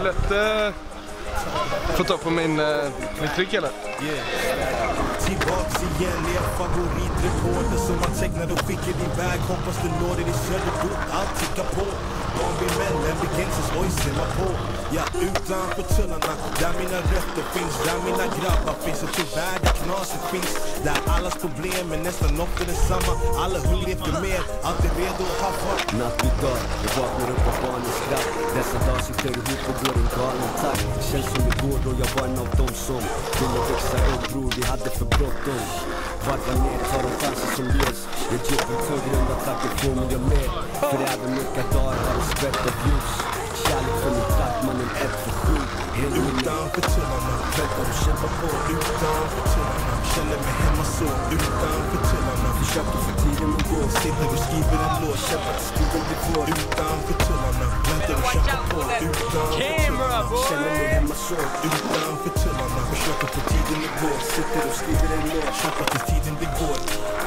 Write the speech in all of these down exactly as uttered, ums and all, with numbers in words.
lätt uh, få ta på min, uh, min tryck eller? Yeah. Tillbaks igen, er favoritreporter som man tecknar och skickar iväg. Hoppas du når det i söderort, allt tickar på. Barnbymällen begränsas, oj ser man på. Ja, utanför tullarna, där mina rötter finns, där mina grabbar finns. Och tyvärr där knaset finns, där allas problem är nästan ofta detsamma. Alla hungriga efter mer, alltid redo att haffa. Natt vid dag, jag vaknar upp av barnens skratt. Dessa dagar sitter ihop och går en galen takt. Det känns som igår då jag var en av dem som ville växa upp, bror, vi hade för bråttom. Varva ner, tar de chanser som ges. Jag gick ut för grunda tracker på mig jag med. För även mörka dagar har en spett av ljus. Kärlek för min takt, mannen ett för sju. Utanför tullarna, väntar och kämpar på. Utanför tullarna, känner mig hemma så. Utanför tullarna, försöker för tiden att gå. Sitter och skriver en låt, kämpar tills tiden blir vår. Utanför tullarna, väntar och kämpar på. Utanför tullarna, känner mig hemma så. Utanför tullarna, försöker för tiden att gå. Sitter och skriver en låt, kämpar tills tiden blir vår.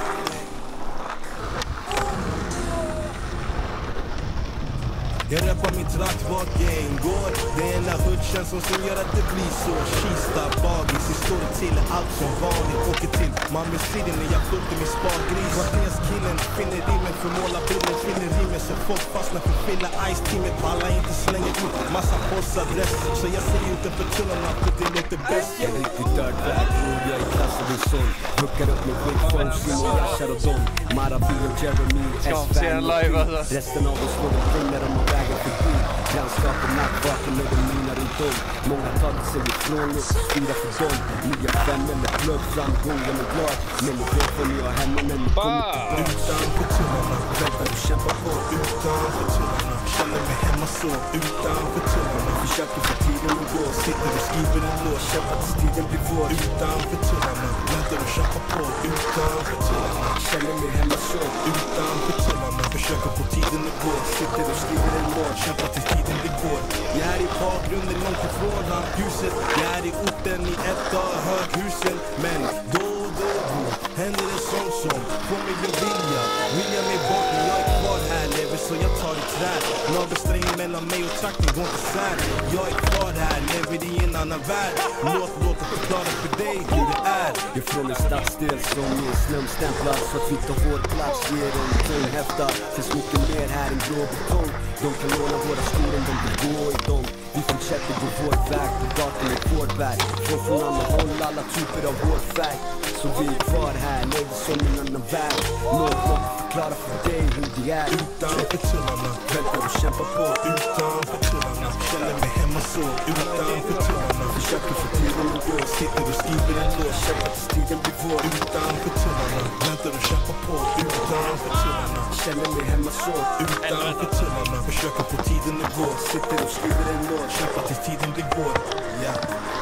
Jag rappar min trakt vart jag ingår. Det är ena hoodkänslan som gör att det blir så. Kista, bagis, det står det till allt som vanligt. Åker till Malmö City när jag skjuter min spargris. Kvarterskillen finner rimmen för måla bilden. Finner rimmen så folk fastnar för fylla ice-teamet. Alla inte slänger ut massa postadress. Så jag ser utanför tullarna för det låter bäst. Jag är riktigt dirtbag, bror, jag är klassad en sån. Hookar upp med skitfolk, Simon, Yashar och Don. Marabi och Jeremy, S-Fan och resten av oss får de pengar om man väger förbi. Grannskapen, nattvaken och de mina runt om. Många tagit sig ifrån oss, styra för dem. Nya fem eller plugg, framgången och glad. Men det vet vad ni har hemma när ni kommer tillbaka. Utanför tullarna, väntar och kämpar på. Utanför tullarna, känner mig hemma så. Utanför tullarna, försöker för tiden att gå. Sitter och skriver en låt, kämpar tills tiden blir vår. Utanför tullarna, väntar och kämpar på. Utanför tullarna, känner mig hemma så. Utanför tullarna, försöker få tiden att gå. Sitter och skriver en låt, kämpar tills tiden blir vår. Jag är i bakgrunden långt ifrån huset. Jag är i orten i ett av höghusen. Men då och då händer det sånt som får mig att vilja. Vilja mig bort men jag är kvar här. Lever så jag tar i träd. Nagelsträng mellan mig och trakten går inte sär. Jag är kvar här, lever i en annan värld. Låt låta förklara för dig hur det är. Jag är från en stadsdel som är slumstämplad. Så att vi tar vår plats, ger en tung häfta. Finns mycket mer här än grå betong. De kan låna våra skor om de vill gå i dem. Vi fortsätter gå vår väg på gatan med vår väg. Från från alla håll, alla typer av vår färg. Så vi är kvar här, lever som en annan värld. Låt låt förklara för dig hur det är. Utanför tullarna, väntar och kämpar på. Utanför tullarna, känner mig hemma så. Utanför tullarna, försöker för tiden att gå. Sitter och skriver en låt, kämpar tills tiden blir vår. Utanför tullarna, väntar och kämpar på. Utanför tullarna, känner mig hemma så. Utanför tullarna, försöker få tiden att gå. Sitter och skriver en låt, kämpar tills tiden blir vår. Ja.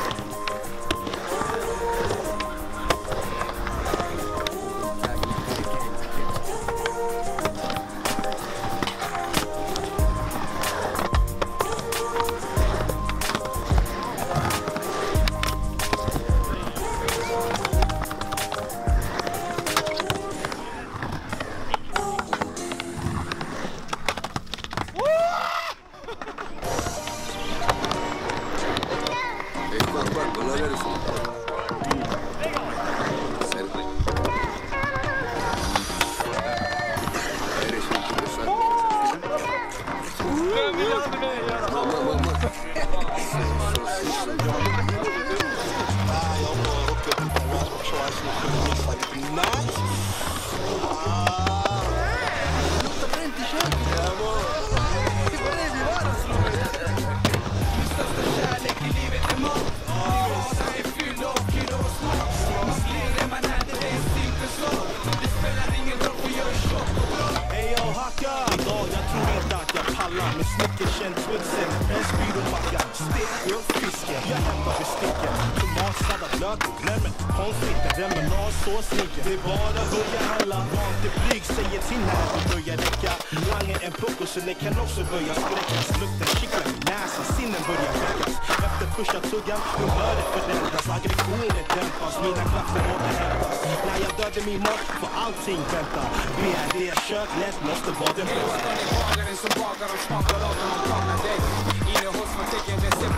Med snickerkänd twitsen, en spydomacka, stek upp fisken. Jag hämtar besticken, tomatsallad, lökor, nej men konflikter, remoulad, såsnicken. Det är bara börja handla, vant i blyg, säger till när det börjar räcka. Langer en puck och så det kan också börja skräckas. Lukten kittlar i näsan, sinnen börjar väckas. Efter första tuggan, humöret förändras. Aggressionen dämpas, mina krafter återhämtas. När jag dödar min mat får allting vänta. B R D köklätt måste vara den bästa. Bagaren som bakar och smakar av när man tagnar dig. Innehållsförtecken, recept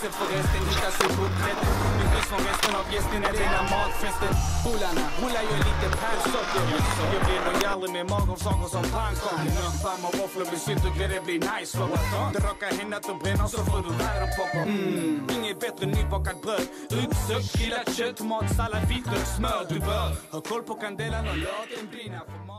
Gästen för resten, hittar sig på upprätten. Vi skjuts från resten av gästerna, denna matfesten. Bullarna rullar ju lite pärlsocker. Jag blir nog aldrig med mag av saker som pannkakor. Fan med våfflor med sylt och grädde blir nice för oss. Det råkar hända att du bränner så får du värre popper. Mm. Inget bättre nybakat bröd. Utsökt, grillat kött, mat, sallad, vitlök, smör. Du bör ha koll på kandelen och låt den brinna för mat.